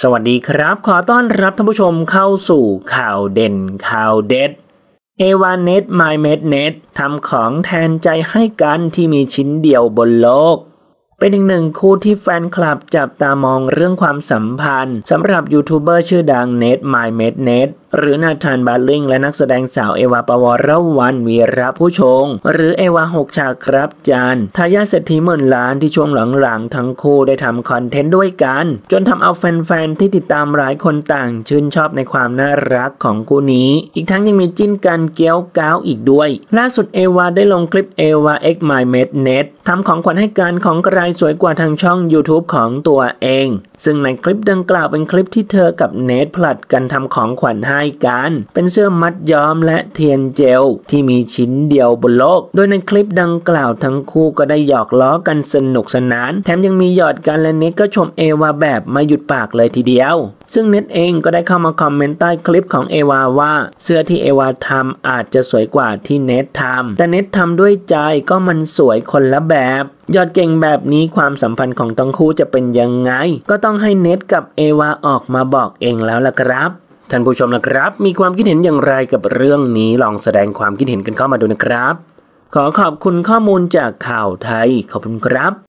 สวัสดีครับขอต้อนรับท่านผู้ชมเข้าสู่ข่าวเด่นข่าวเด็ดเอวาเน็ตไมเมดเน็ตทำของแทนใจให้กันที่มีชิ้นเดียวบนโลกเป็นอีกหนึ่งคู่ที่แฟนคลับจับตามองเรื่องความสัมพันธ์สำหรับยูทูบเบอร์ชื่อดังเน็ตไมเมดเน็ตหรือนาธานบาร์ลิงและนักแสดงสาวเอวาปวรวรรณวีระผู้ชงหรือเอวา6ฉากครับจานทายาทเศรษฐีหมื่นล้านที่ช่วงหลังๆทั้งคู่ได้ทำคอนเทนต์ด้วยกันจนทำเอาแฟนๆที่ติดตามหลายคนต่างชื่นชอบในความน่ารักของคู่นี้อีกทั้งยังมีจิ้นกันเกี้ยวก้าวอีกด้วยล่าสุดเอวาได้ลงคลิปเอวา X My Med Net ทำของขวัญให้กันของใครสวยกว่าทางช่อง YouTube ของตัวเองซึ่งในคลิปดังกล่าวเป็นคลิปที่เธอกับเนทผลัดกันทำของขวัญให้กันเป็นเสื้อมัดย้อมและเทียนเจลที่มีชิ้นเดียวบนโลกโดยในคลิปดังกล่าวทั้งคู่ก็ได้หยอกล้อกันสนุกสนานแถมยังมีหยอดกันและเนทก็ชมเอวาแบบไม่หยุดปากเลยทีเดียวซึ่งเนทเองก็ได้เข้ามาคอมเมนต์ใต้คลิปของเอวาว่าเสื้อที่เอวาทำอาจจะสวยกว่าที่เนททำแต่เนททำด้วยใจก็มันสวยคนละแบบยอดเก่งแบบนี้ความสัมพันธ์ของทั้งคู่จะเป็นยังไงก็ต้องให้เนทกับเอวาออกมาบอกเองแล้วล่ะครับท่านผู้ชมนะครับมีความคิดเห็นอย่างไรกับเรื่องนี้ลองแสดงความคิดเห็นกันเข้ามาดูนะครับขอขอบคุณข้อมูลจากข่าวไทยขอบคุณครับ